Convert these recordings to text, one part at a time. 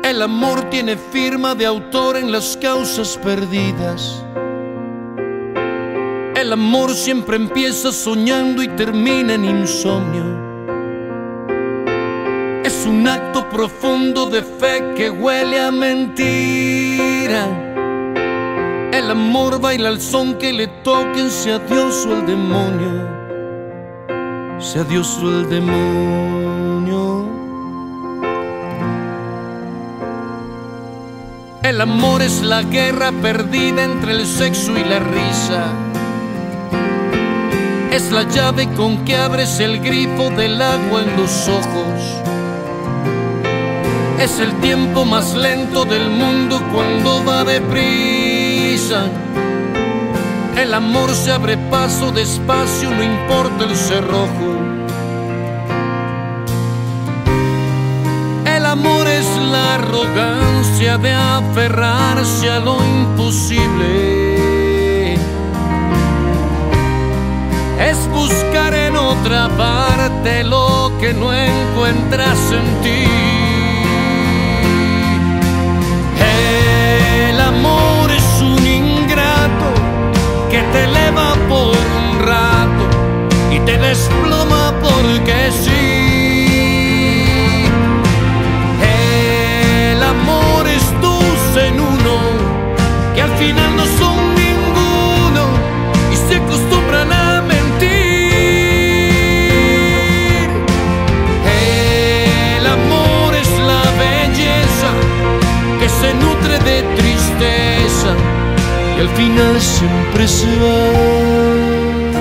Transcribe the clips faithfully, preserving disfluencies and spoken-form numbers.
El amor tiene firma de autor en las causas perdidas. El amor siempre empieza soñando y termina en insomnio. Es un acto profundo de fe que huele a mentira. El amor baila al son que le toquen, sea Dios o el demonio, sea Dios o el demonio. El amor es la guerra perdida entre el sexo y la risa. Es la llave con que abres el grifo del agua en los ojos. Es el tiempo más lento del mundo cuando va deprisa. El amor se abre paso despacio, no importa el cerrojo. El amor es la arrogancia de aferrarse a lo imposible. Es buscar en otra parte lo que no encuentras en ti. El amor es un ingrato que te eleva por un rato y te desploma porque sí. El amor es dos en uno, que al final no son ninguno y se acostumbran a mentir. El amor es la belleza que se nutre de tristeza y al final siempre se va.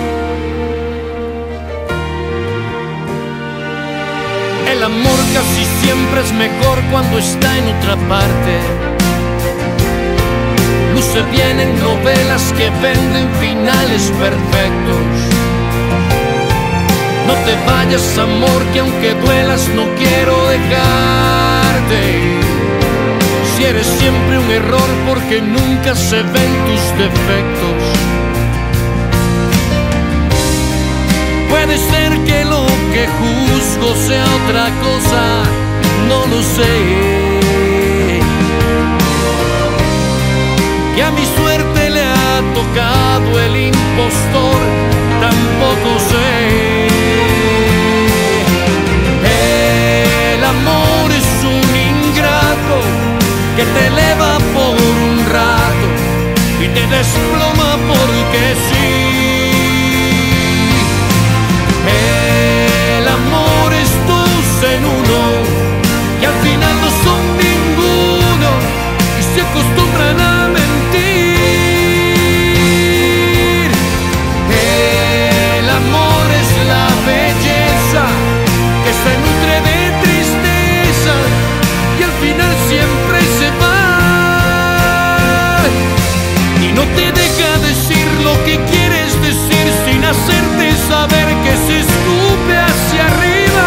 El amor casi siempre es mejor cuando está en otra parte. Luce bien en novelas que venden finales perfectos. No te vayas, amor, que aunque duelas no quiero dejarte. Si eres siempre un error porque nunca se ven tus defectos. Puede ser que lo que juzgo sea otra cosa, no lo sé. Que a mi suerte le ha tocado el impostor, tampoco sé. El amor es un ingrato que te eleva por un rato y te desploma porque sí. El amor es dos en uno y al final no son ninguno y se acostumbran a mentir. El amor es la belleza que se nutre de tristeza y al final siempre se va y no te deja decir lo que quieres decir sin hacerte saber que se escupe hacia arriba.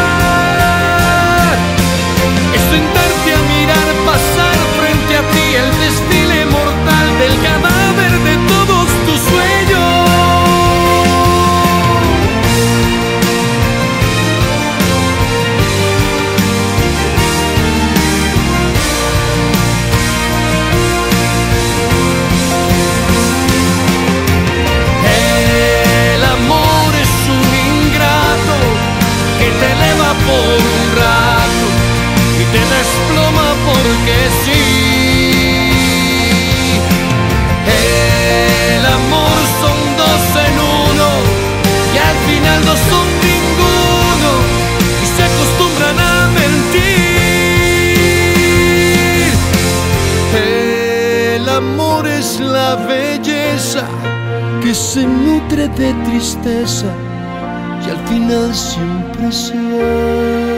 Es sentarte a mirar pasar frente a ti el desfile mortal del cadáver de todos tus sueños. El amor es un ingrato que te eleva por un rato y te desploma porque sí. El amor son dos en uno y al final no son ninguno y se acostumbran a mentir. El amor es la belleza que se nutre de tristeza y al final siempre se va.